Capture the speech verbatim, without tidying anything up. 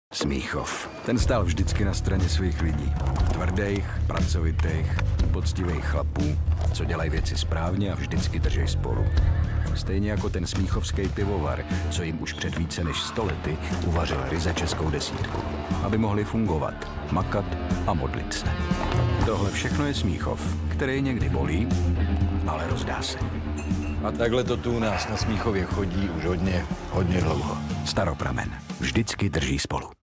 Smíchov. Ten stál vždycky na straně svých lidí. Tvrdých, pracovitých, poctivých chlapů, co dělají věci správně a vždycky držej spolu. Stejně jako ten smíchovský pivovar, co jim už před více než sto lety uvařil ryze českou desítku. Aby mohli fungovat, makat a modlit se. Tohle všechno je Smíchov, který někdy bolí, ale rozdá se. A takhle to tu u nás na Smíchově chodí už hodně, hodně dlouho. Staropramen. Vždycky drží spolu.